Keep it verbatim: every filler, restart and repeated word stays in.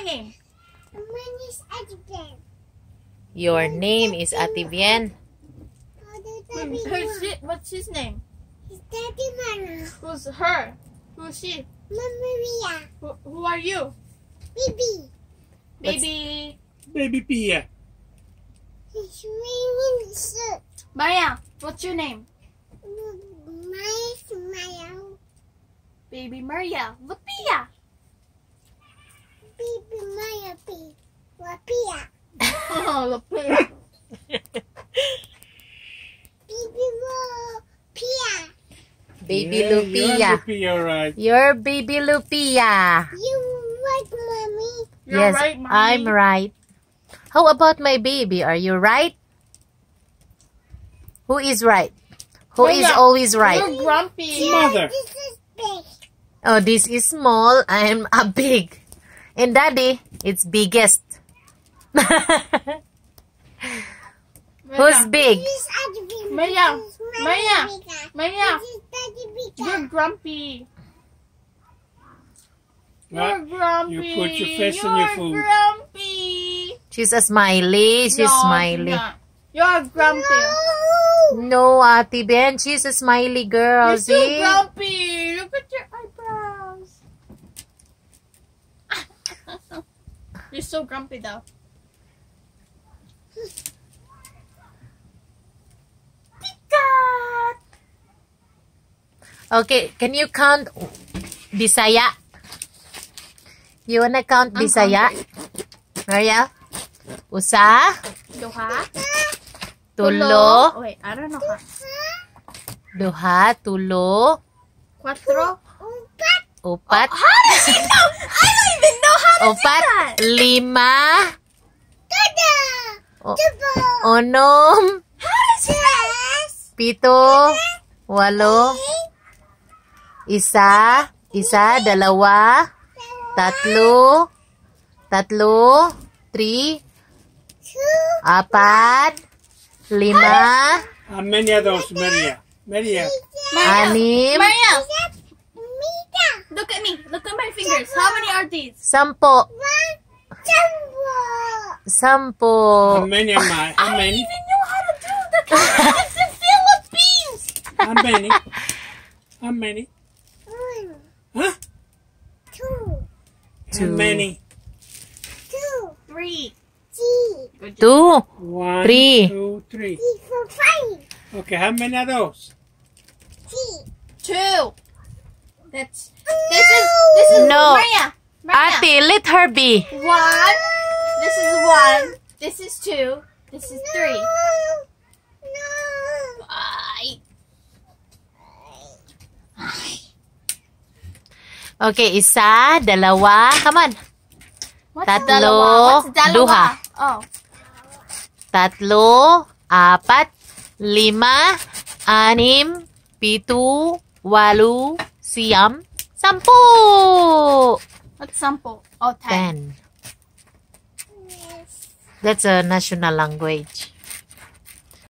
name? My name is Adrian. Your name is Ativian. Her, she, what's his name? His daddy Mara. Who's her? Who's she? Maria. Who, who are you? Baby. Baby. Baby Pia. He's wearing the suit. Maya, what's your name? My smile. Baby Marielle. Lupia. Baby Maya P. Wapia. Oh, Lupia. Baby Wapia. Baby Yeah, Lupia. You're Lupia, right. You're baby Lupia. You right, mommy? You're Yes, right, Mommy. I'm right. How about my baby? Are you right? Who is right? Who is Maya, always right? You're grumpy. Mother. This is big. Oh, this is small. I'm a big. And daddy, it's biggest. Who's big? This is Adrian. Maya, This is Maya, Bika. Maya. This is Daddy Bika. You're grumpy. What? You're grumpy. You put your fist in your You're food. She's grumpy. a smiley. She's No, smiley. You're, not. You're grumpy. No, Ate Ben, she's a smiley girl. You're so See? grumpy. Look at your eyebrows. You're so grumpy though. Pikat. Okay, can you count Bisaya? You wanna count I'm Bisaya? Marielle? Usa, Duha. tulo, Oh, wait, I don't know how. duha, tulo, Cuatro. Upat. upat, How does he know? I don't even know how to do upat, that. lima, Dada. o- Double. onom, How does he know? Yes. pito, walo, isa, isa, dalawa, tatlo, tatlo, three, Two. apat, lima, How many of those, Maria? Maria. anim, Maria, Mita. look at me. Look at my fingers. How many are these? sampo, One. Jumbo. sampo. How many am I? How I don't many? even know how to do the count. It's the Philippines. How many? How many? One. Huh? Two. How Two. many? Two. Three. Three. Good job. Two, One, Three. two, three. Three, four, five. Okay, how many of those? Three. Two. That's. This is. This is. No. Maria. Maria. Ate, let her be. One. This is one. This is two. This is three. No. Ay. Okay, isa, dalawa, come on. What's Tatlo, dalawa? What's dalawa? duha. Oh. Tatlo, apat, lima, anim, pitu, walu, siyam, sampu. What's sample? Oh, ten. Ten. That's a national language.